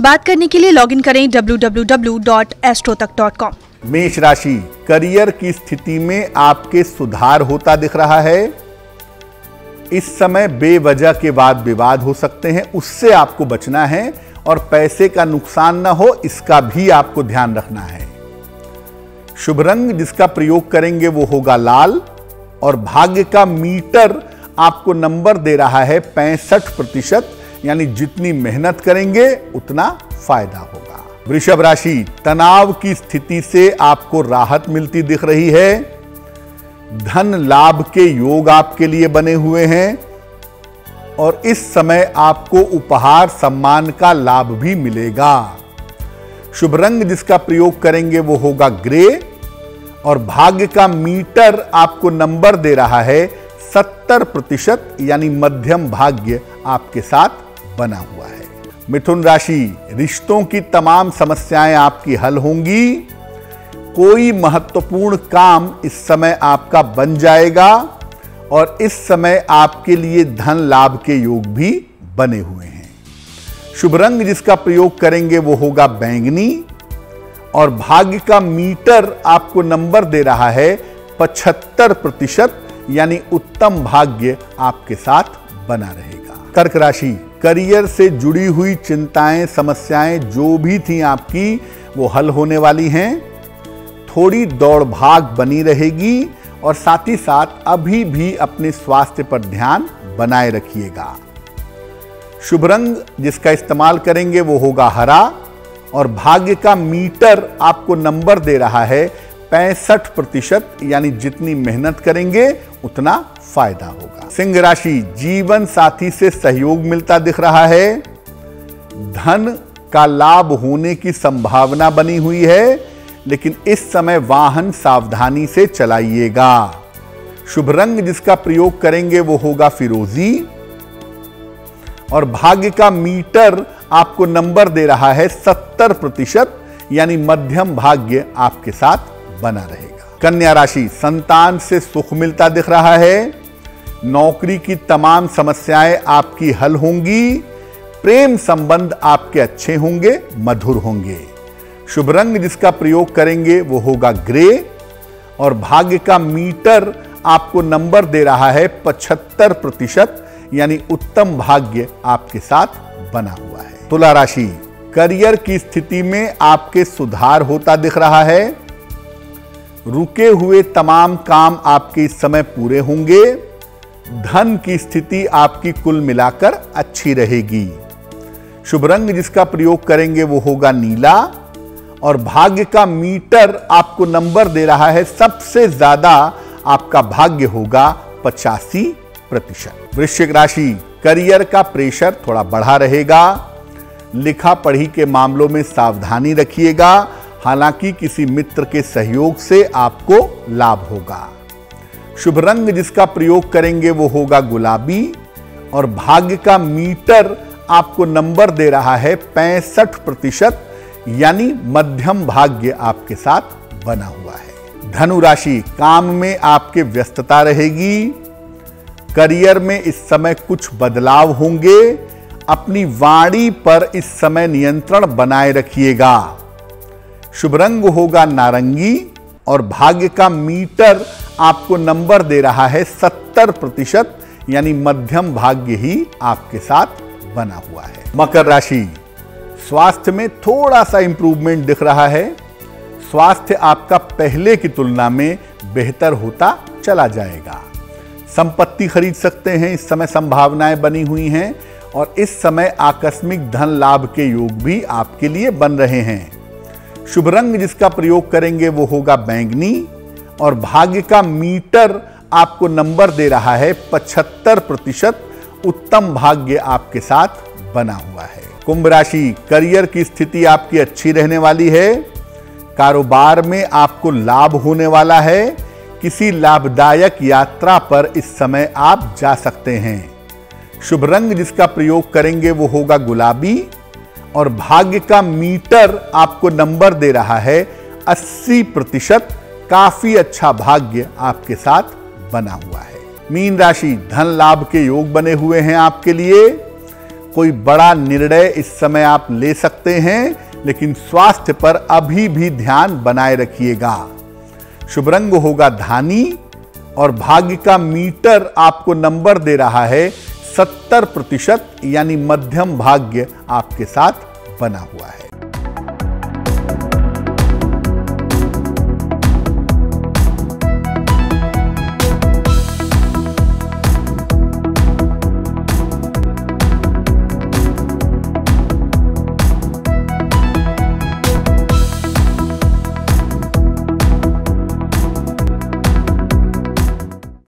बात करने के लिए लॉगिन करें www.astrotak.com। मेष राशि, करियर की स्थिति में आपके सुधार होता दिख रहा है। इस समय बेवजह के वाद विवाद हो सकते हैं, उससे आपको बचना है और पैसे का नुकसान ना हो इसका भी आपको ध्यान रखना है। शुभ रंग जिसका प्रयोग करेंगे वो होगा लाल और भाग्य का मीटर आपको नंबर दे रहा है 65%, यानी जितनी मेहनत करेंगे उतना फायदा होगा। वृषभ राशि, तनाव की स्थिति से आपको राहत मिलती दिख रही है। धन लाभ के योग आपके लिए बने हुए हैं और इस समय आपको उपहार सम्मान का लाभ भी मिलेगा। शुभ रंग जिसका प्रयोग करेंगे वो होगा ग्रे और भाग्य का मीटर आपको नंबर दे रहा है 70%, यानी मध्यम भाग्य आपके साथ बना हुआ है। मिथुन राशि, रिश्तों की तमाम समस्याएं आपकी हल होंगी। कोई महत्वपूर्ण काम इस समय आपका बन जाएगा और इस समय आपके लिए धन लाभ के योग भी बने हुए हैं। शुभ रंग जिसका प्रयोग करेंगे वो होगा बैंगनी और भाग्य का मीटर आपको नंबर दे रहा है 75%, यानी उत्तम भाग्य आपके साथ बना रहेगा। कर्क राशि, करियर से जुड़ी हुई चिंताएं समस्याएं जो भी थी आपकी वो हल होने वाली हैं। थोड़ी दौड़ भाग बनी रहेगी और साथ ही साथ अभी भी अपने स्वास्थ्य पर ध्यान बनाए रखिएगा। शुभ रंग जिसका इस्तेमाल करेंगे वो होगा हरा और भाग्य का मीटर आपको नंबर दे रहा है 65%, यानी जितनी मेहनत करेंगे उतना फायदा होगा। सिंह राशि, जीवन साथी से सहयोग मिलता दिख रहा है। धन का लाभ होने की संभावना बनी हुई है, लेकिन इस समय वाहन सावधानी से चलाइएगा। शुभ रंग जिसका प्रयोग करेंगे वो होगा फिरोजी और भाग्य का मीटर आपको नंबर दे रहा है 70%, यानी मध्यम भाग्य आपके साथ बना रहेगा। कन्या राशि, संतान से सुख मिलता दिख रहा है। नौकरी की तमाम समस्याएं आपकी हल होंगी। प्रेम संबंध आपके अच्छे होंगे, मधुर होंगे। शुभ रंग जिसका प्रयोग करेंगे वो होगा ग्रे और भाग्य का मीटर आपको नंबर दे रहा है 75%, यानी उत्तम भाग्य आपके साथ बना हुआ है। तुला राशि, करियर की स्थिति में आपके सुधार होता दिख रहा है। रुके हुए तमाम काम आपके इस समय पूरे होंगे। धन की स्थिति आपकी कुल मिलाकर अच्छी रहेगी। शुभ रंग जिसका प्रयोग करेंगे वो होगा नीला और भाग्य का मीटर आपको नंबर दे रहा है सबसे ज्यादा आपका भाग्य होगा 85%। वृश्चिक राशि, करियर का प्रेशर थोड़ा बढ़ा रहेगा। लिखा पढ़ी के मामलों में सावधानी रखिएगा, हालांकि किसी मित्र के सहयोग से आपको लाभ होगा। शुभ रंग जिसका प्रयोग करेंगे वो होगा गुलाबी और भाग्य का मीटर आपको नंबर दे रहा है 65%, यानी मध्यम भाग्य आपके साथ बना हुआ है। धनु राशि, काम में आपके व्यस्तता रहेगी। करियर में इस समय कुछ बदलाव होंगे। अपनी वाणी पर इस समय नियंत्रण बनाए रखिएगा। शुभ रंग होगा नारंगी और भाग्य का मीटर आपको नंबर दे रहा है 70%, यानी मध्यम भाग्य ही आपके साथ बना हुआ है। मकर राशि, स्वास्थ्य में थोड़ा सा इंप्रूवमेंट दिख रहा है। स्वास्थ्य आपका पहले की तुलना में बेहतर होता चला जाएगा। संपत्ति खरीद सकते हैं, इस समय संभावनाएं बनी हुई हैं और इस समय आकस्मिक धन लाभ के योग भी आपके लिए बन रहे हैं। शुभ रंग जिसका प्रयोग करेंगे वो होगा बैंगनी और भाग्य का मीटर आपको नंबर दे रहा है 75%, उत्तम भाग्य आपके साथ बना हुआ है। कुंभ राशि, करियर की स्थिति आपकी अच्छी रहने वाली है। कारोबार में आपको लाभ होने वाला है। किसी लाभदायक यात्रा पर इस समय आप जा सकते हैं। शुभ रंग जिसका प्रयोग करेंगे वो होगा गुलाबी और भाग्य का मीटर आपको नंबर दे रहा है 80%, काफी अच्छा भाग्य आपके साथ बना हुआ है। मीन राशि, धन लाभ के योग बने हुए हैं आपके लिए। कोई बड़ा निर्णय इस समय आप ले सकते हैं, लेकिन स्वास्थ्य पर अभी भी ध्यान बनाए रखिएगा। शुभ रंग होगा धानी और भाग्य का मीटर आपको नंबर दे रहा है 70%, यानी मध्यम भाग्य आपके साथ बना हुआ है।